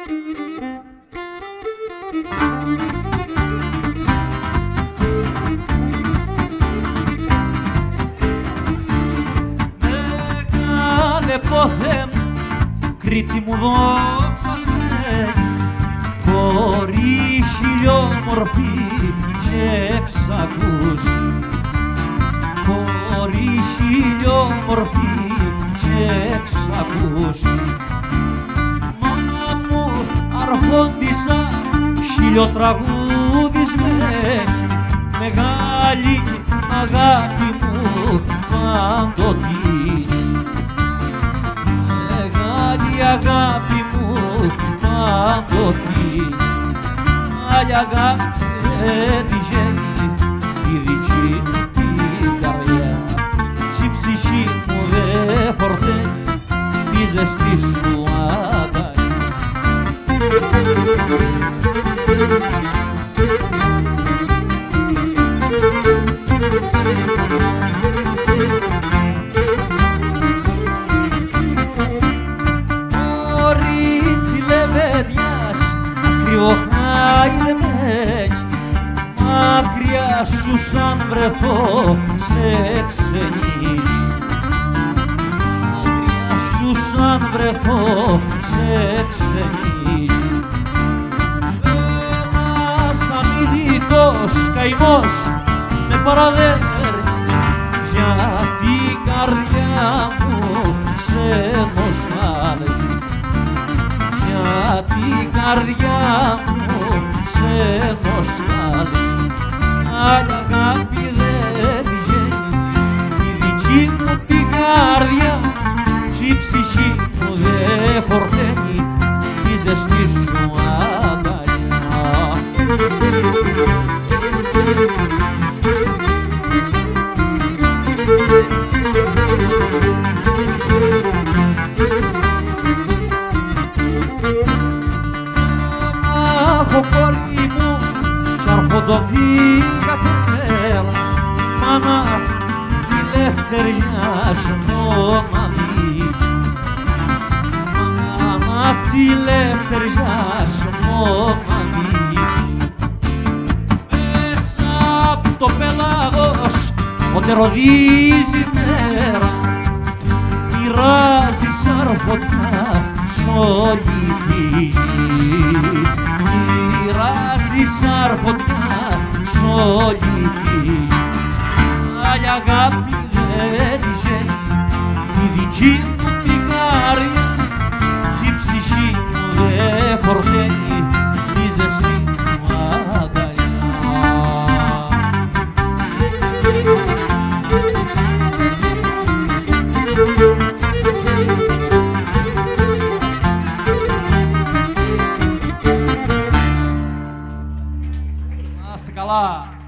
Μεγάλε πόθε μου, Κρήτη μου δόξα σμέ, κορί χιλιόμορφη και εξακούς, κορί χιλιόμορφη και εξακούς. Μάνα μου αρχόντισσα χιλιοτραγούδισμέ, μεγάλη αγάπη μου παντοτή, μεγάλη αγάπη μου παντοτή. Άλλη αγάπη δεν τη γέννη τη δική την καρδιά, η ψυχή μου δεν χορταίνει τη ζεστή σου αγκαλιά. Κορίτσι λεβέντιας ακριβοχάιδεμένη, μακριά σου σαν βρεθώ σε ξενή, μακριά σου σαν βρεθώ σε ξενή. Ένας αμυδικός καημός με παραδέρνει, για την καρδιά μου σε νοσταλγεί, για την καρδιά μου σε νοσταλγεί. Άλλη αγάπη δεν τη γέννη η δική μου την καρδιά, κι η ψυχή μου δεν χορταίνει τη ζεστή σου αγκαλιά. Αχ, κόρη μου, κι αρχοντοφύγα την μέρα, μάνα τσι λευτεριά σου μοναδική, μάνα τσι λευτεριά σου μοναδική. Μέσα απ' το πέλαγος όταν ροδίζει η μέρα, μοιράζει σαν φωτιά σ' όλη τη γη, μοιράζει σαν φωτιά σ' όλη τη γη. Άλλη αγάπη δεν τη γέννη η δική μου την καρδιά, κι η ψυχή μου δεν χορταίνει τη ζεστή μου αγκαλιά. Να είστε καλά.